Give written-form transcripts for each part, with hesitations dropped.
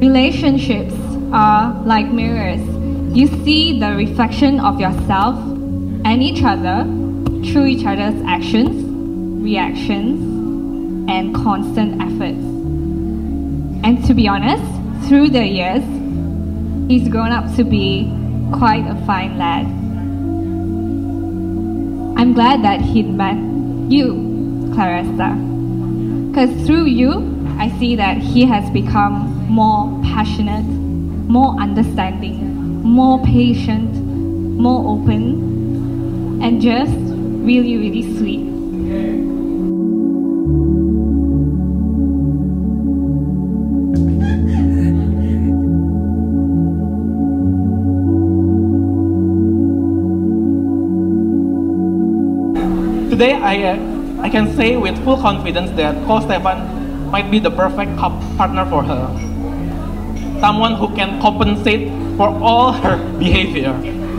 Relationships are like mirrors. You see the reflection of yourself and each other through each other's actions, reactions, and constant efforts. And to be honest, through the years, he's grown up to be quite a fine lad. I'm glad that he met you, Clarissa, because through you, I see that he has become more passionate, more understanding, more patient, more open, and just really, really sweet. Today, I can say with full confidence that Ko Stefan might be the perfect partner for her. Someone who can compensate for all her behavior.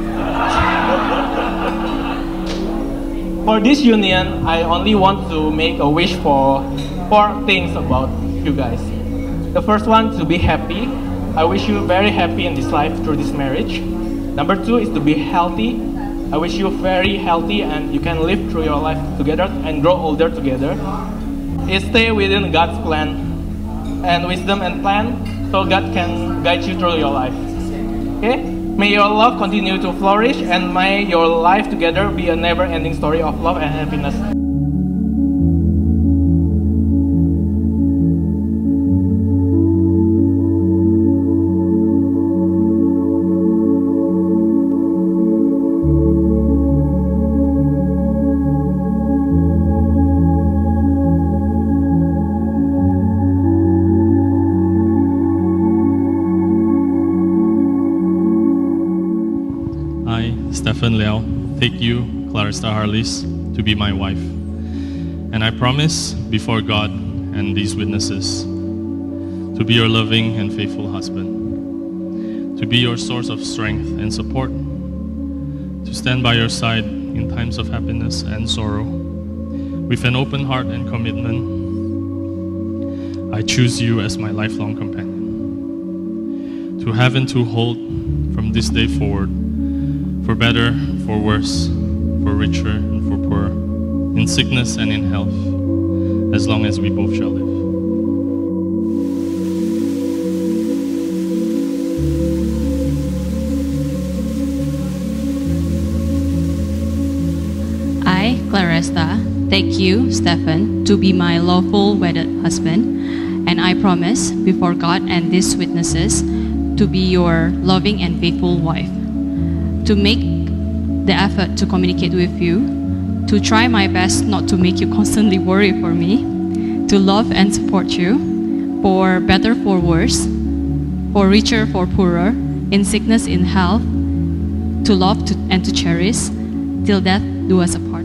For this union, I only want to make a wish for 4 things about you guys. The first one, to be happy. I wish you very happy in this life through this marriage. Number 2 is to be healthy. I wish you very healthy and you can live through your life together and grow older together. Stay within God's plan and wisdom and plan so God can guide you through your life. Okay? May your love continue to flourish and may your life together be a never-ending story of love and happiness. Stefan Liao, take you, Clarissa Harlis, to be my wife. And I promise before God and these witnesses to be your loving and faithful husband, to be your source of strength and support, to stand by your side in times of happiness and sorrow. With an open heart and commitment, I choose you as my lifelong companion, to have and to hold from this day forward, for better, for worse, for richer and for poorer, in sickness and in health, as long as we both shall live. I, Clarissa, take you, Stefan, to be my lawful wedded husband, and I promise before God and these witnesses to be your loving and faithful wife, to make the effort to communicate with you, to try my best not to make you constantly worry for me, to love and support you, for better, for worse, for richer, for poorer, in sickness, in health, to love and to cherish, till death do us apart.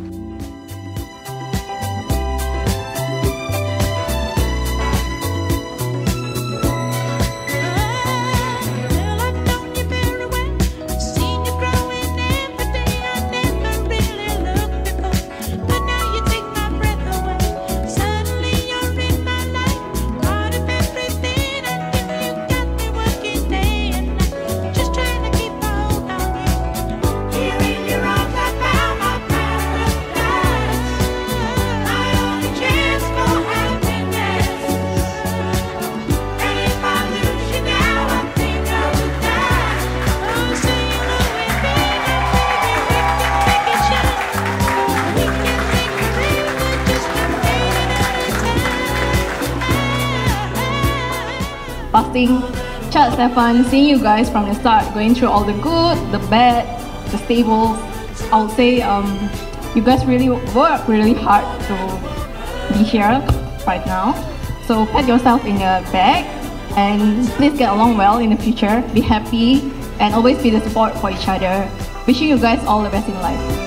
Fasting, Chad, Stefan, seeing you guys from the start, going through all the good, the bad, the stables, I would say you guys really work really hard to be here right now. So pat yourself in the back and please get along well in the future, be happy and always be the support for each other. Wishing you guys all the best in life.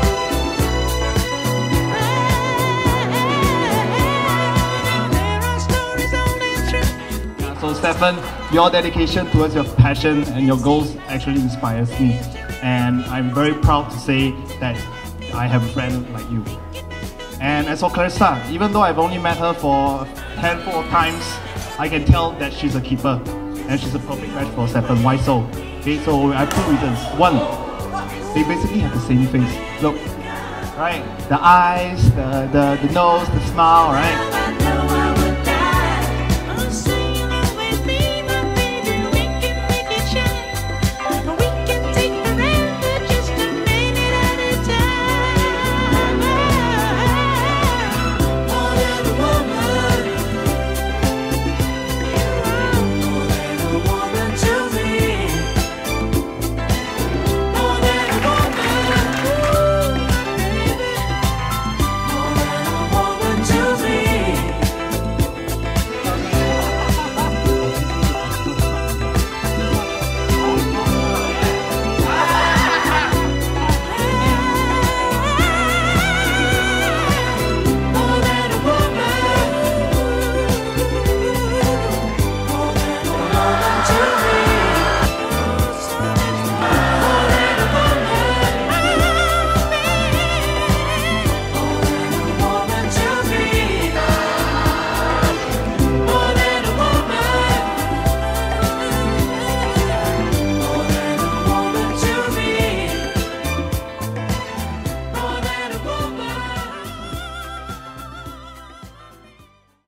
So Stefan, your dedication towards your passion and your goals actually inspires me. And I'm very proud to say that I have a friend like you. And as for Clarissa, even though I've only met her for a handful of times, I can tell that she's a keeper and she's a perfect match for Stefan. Why so? Okay, so I have 2 reasons. One, they basically have the same face. Look, right? The eyes, the nose, the smile, right?